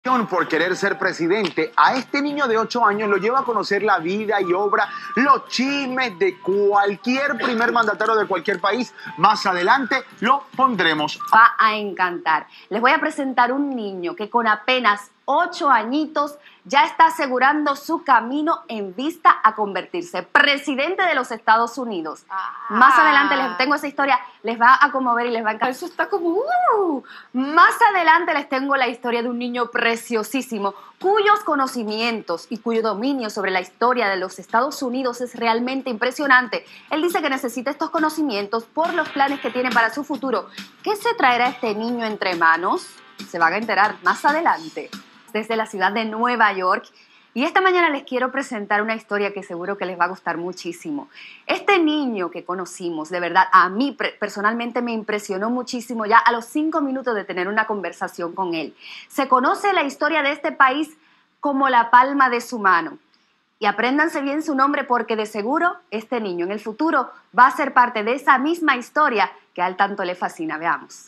Por querer ser presidente, a este niño de 8 años lo lleva a conocer la vida y obra, los chismes de cualquier primer mandatario de cualquier país. Más adelante lo pondremos. Va a encantar. Les voy a presentar un niño que con apenas 8 añitos ya está asegurando su camino en vista a convertirse presidente de los Estados Unidos. Más adelante les tengo esa historia, les va a conmover y les va a encantar. Eso está como... Más adelante les tengo la historia de un niño preciosísimo cuyos conocimientos y cuyo dominio sobre la historia de los Estados Unidos es realmente impresionante. Él dice que necesita estos conocimientos por los planes que tiene para su futuro. ¿Qué se traerá este niño entre manos? Se van a enterar más adelante. Desde la ciudad de Nueva York. Y esta mañana les quiero presentar una historia que seguro que les va a gustar muchísimo. Este niño que conocimos, de verdad, a mí personalmente me impresionó muchísimo ya a los 5 minutos de tener una conversación con él. Se conoce la historia de este país como la palma de su mano. Y apréndanse bien su nombre porque de seguro este niño en el futuro va a ser parte de esa misma historia que a él tanto le fascina. Veamos.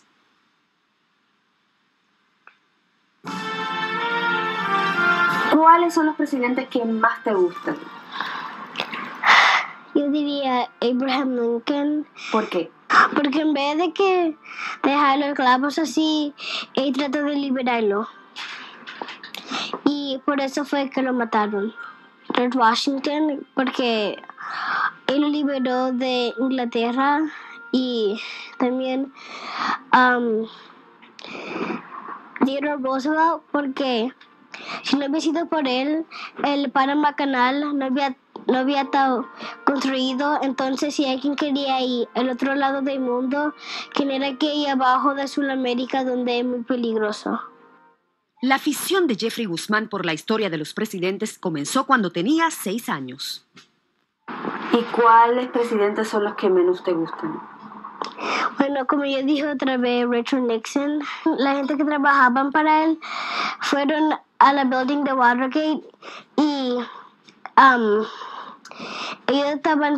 ¿Cuáles son los presidentes que más te gustan? Yo diría Abraham Lincoln. ¿Por qué? Porque en vez de que dejar los clavos así, él trató de liberarlo. Y por eso fue que lo mataron. George Washington, porque él lo liberó de Inglaterra. Y también Theodore Roosevelt, porque si no hubiera sido por él, el Panama Canal no había estado construido. Entonces, si alguien quería ir al otro lado del mundo, quien era que ir abajo de Sudamérica, donde es muy peligroso. La afición de Jeffrey Guzmán por la historia de los presidentes comenzó cuando tenía 6 años. ¿Y cuáles presidentes son los que menos te gustan? Bueno, como yo dije otra vez, Richard Nixon, la gente que trabajaban para él fueron a la building de Watergate y ellos estaban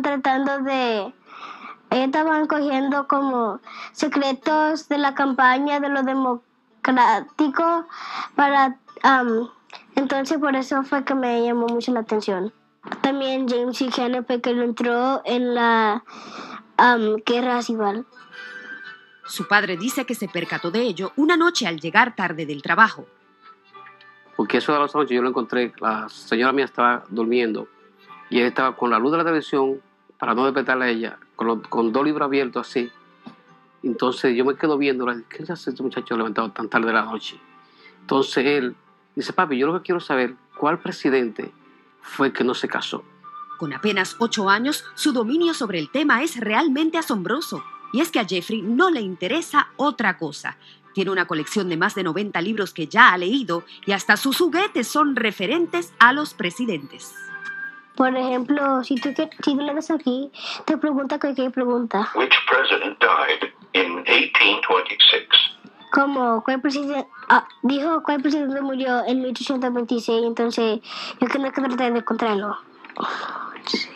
cogiendo como secretos de la campaña de lo democrático para, entonces por eso fue que me llamó mucho la atención. También James Buchanan, porque lo entró en la guerra civil. Su padre dice que se percató de ello una noche al llegar tarde del trabajo. Porque eso de las 8 yo lo encontré, la señora mía estaba durmiendo y él estaba con la luz de la televisión para no despertarla a ella, con 2 libros abiertos así. Entonces yo me quedo viendo, ¿qué hace este muchacho levantado tan tarde de la noche? Entonces él dice, papi, yo lo que quiero saber, ¿cuál presidente fue que no se casó? Con apenas 8 años, su dominio sobre el tema es realmente asombroso. Y es que a Jeffrey no le interesa otra cosa. Tiene una colección de más de 90 libros que ya ha leído y hasta sus juguetes son referentes a los presidentes. Por ejemplo, si tú le das aquí, te pregunta cualquier pregunta. Which president died in 1826? Como, ¿cuál presidente murió en 1826? Entonces, yo creo que tratar de encontrarlo. Sí.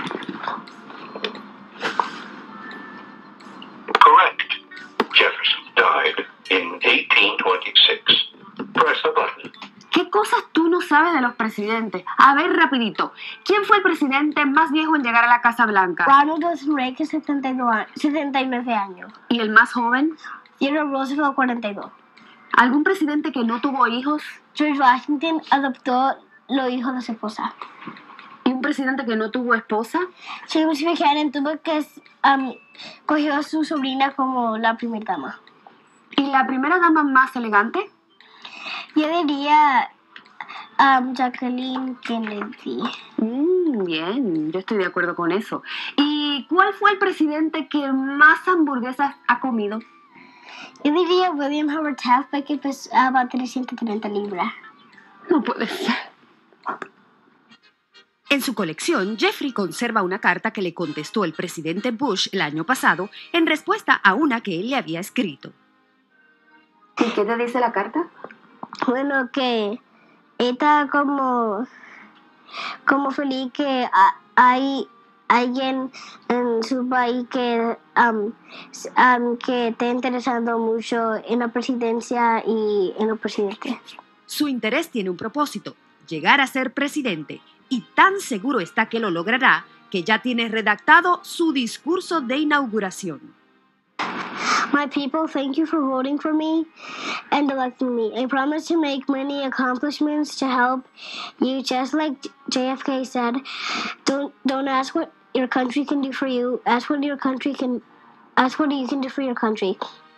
Correct. Jefferson died in 1826. Press the button. ¿Qué cosas tú no sabes de los presidentes? A ver, rapidito. ¿Quién fue el presidente más viejo en llegar a la Casa Blanca? Ronald Reagan, 79 años. ¿Y el más joven? Theodore Roosevelt, 42. ¿Algún presidente que no tuvo hijos? George Washington adoptó los hijos de su esposa. ¿Y un presidente que no tuvo esposa? James Buchanan tuvo que cogió a su sobrina como la primera dama. ¿Y la primera dama más elegante? Yo diría Jacqueline Kennedy. Bien, yo estoy de acuerdo con eso. ¿Y cuál fue el presidente que más hamburguesas ha comido? Yo diría William Howard Taft, porque pesaba 330 libras. No puede ser. En su colección, Jeffrey conserva una carta que le contestó el presidente Bush el año pasado en respuesta a una que él le había escrito. ¿Y qué te dice la carta? Bueno, que está como feliz que hay alguien en su país que esté interesando mucho en la presidencia y en los presidentes. Su interés tiene un propósito, llegar a ser presidente, y tan seguro está que lo logrará que ya tiene redactado su discurso de inauguración. My people, thank you for voting for me and electing me. I promise to make many accomplishments to help you, just like JFK said. Don't ask what your country can do for you. Ask what you can do for your country.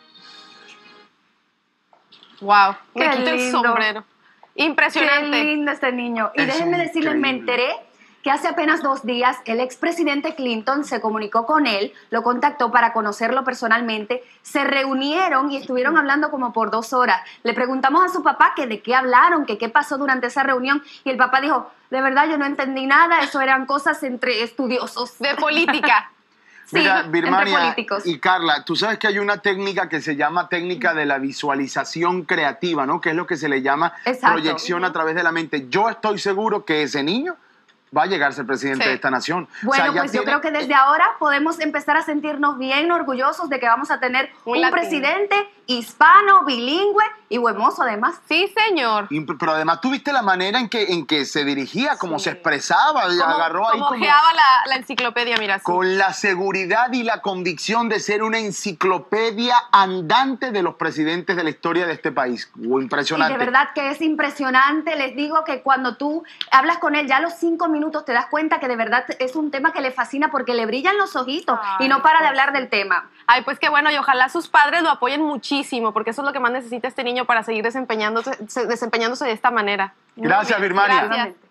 Wow, Qué me quito el lindo. sombrero. Impresionante. Qué lindo este niño. Y Es déjenme decirles, me increíble. enteré que hace apenas 2 días el expresidente Clinton se comunicó con él, lo contactó para conocerlo personalmente, se reunieron y estuvieron hablando como por 2 horas. Le preguntamos a su papá que de qué hablaron, que qué pasó durante esa reunión, y el papá dijo, de verdad yo no entendí nada, eso eran cosas entre estudiosos. De política. Sí, Mira, entre Birmania políticos. y Carla, tú sabes que hay una técnica que se llama técnica de la visualización creativa, ¿no? Que es lo que se le llama Exacto. proyección a través de la mente. Yo estoy seguro que ese niño va a llegar a ser presidente Sí. de esta nación. Bueno, ya pues yo tiene- creo que desde ahora podemos empezar a sentirnos bien orgullosos de que vamos a tener Un un latino. presidente hispano, bilingüe y buen mozo además. Sí, señor. Pero además tú viste la manera en que se dirigía, cómo se expresaba, y agarró ahí Como como ojeaba la enciclopedia, mira. sí. con la seguridad y la convicción de ser una enciclopedia andante de los presidentes de la historia de este país. Y Impresionante. de verdad que es impresionante. Les digo que cuando tú hablas con él, ya a los 5 minutos te das cuenta que de verdad es un tema que le fascina porque le brillan los ojitos y no para de hablar del tema. Ay, pues qué bueno, y ojalá sus padres lo apoyen muchísimo, porque eso es lo que más necesita este niño para seguir desempeñándose de esta manera. Muy Gracias, bien, Birmania. Gracias.